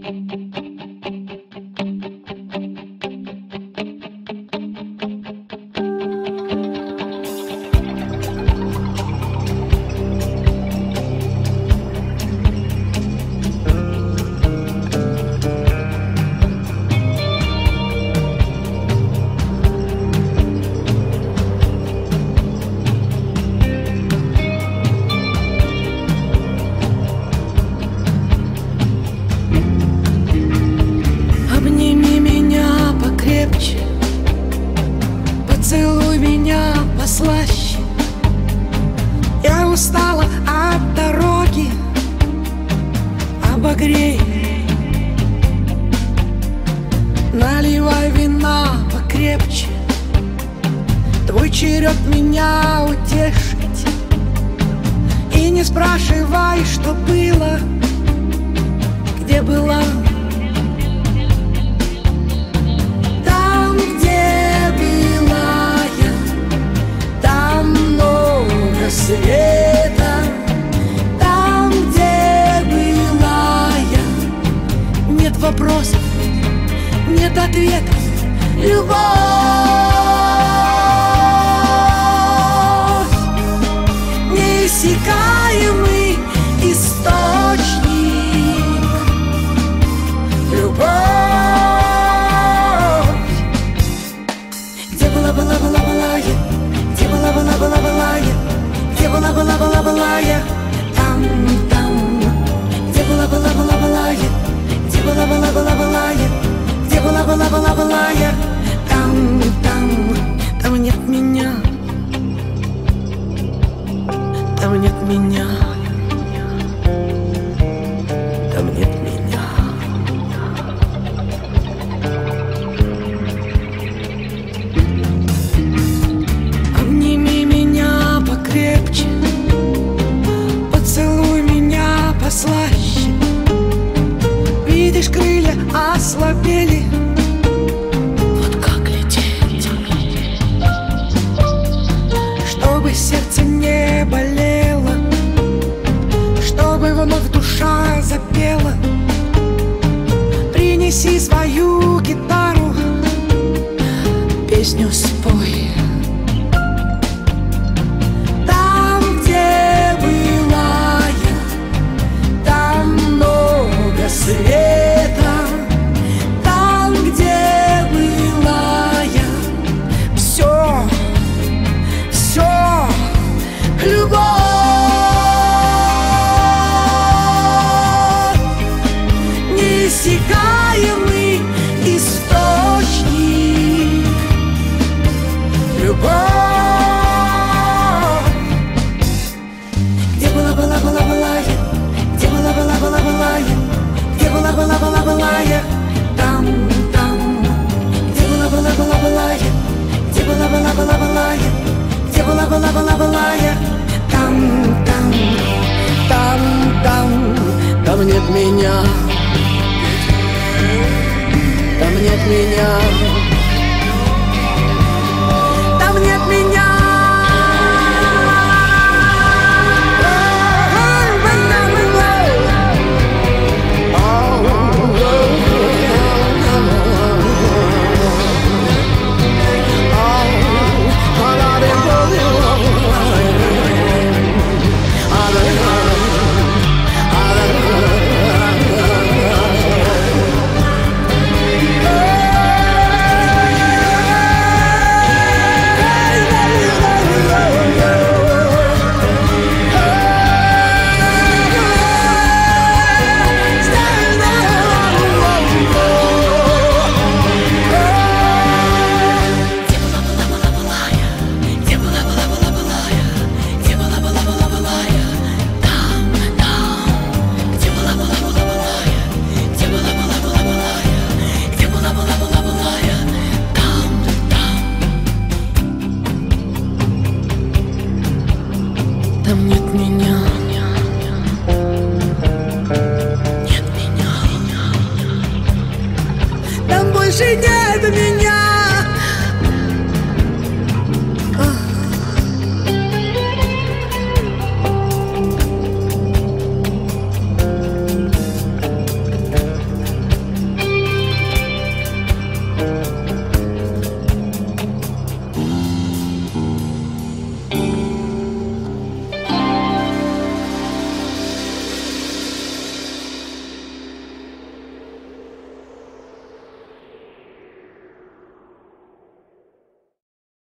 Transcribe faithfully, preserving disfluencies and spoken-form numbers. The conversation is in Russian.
Обними меня покрепче, поцелуй меня послаще. Я устала от дороги, обогрей. Наливай вина покрепче, твой черед меня утешить. И не спрашивай, что было, где была. Света, там, где была я, нет вопросов, нет ответов, любовь, неиссякаемый источник, любовь. Где была, была, была, была я, где была, была, была, была я, где была, была, была, была я, там, там. Где была, была, была, была я, где была, была, была, была я, где была, была, была, была я, там, там. Там нет меня, там нет меня, там нет меня. Обними меня покрепче, поцелуй меня послаще. Видишь, крылья ослабели, вот как лететь, чтобы сердце не болело, чтобы вновь душа запела. Принеси свою гитару, песню спой. Света, там, где была я, все, все, любовь, неиссякаемый источник, любовь. Где была, была, была, была я, где была, была, была, была я, где была, была, была, была я, там, там. Где была, была, была, была я, где была, была, была, была я, где была, была, была, была я, там, там, там, там. Там нет меня, там нет меня, там нет меня. Там нет меня, нет меня, там больше нет меня.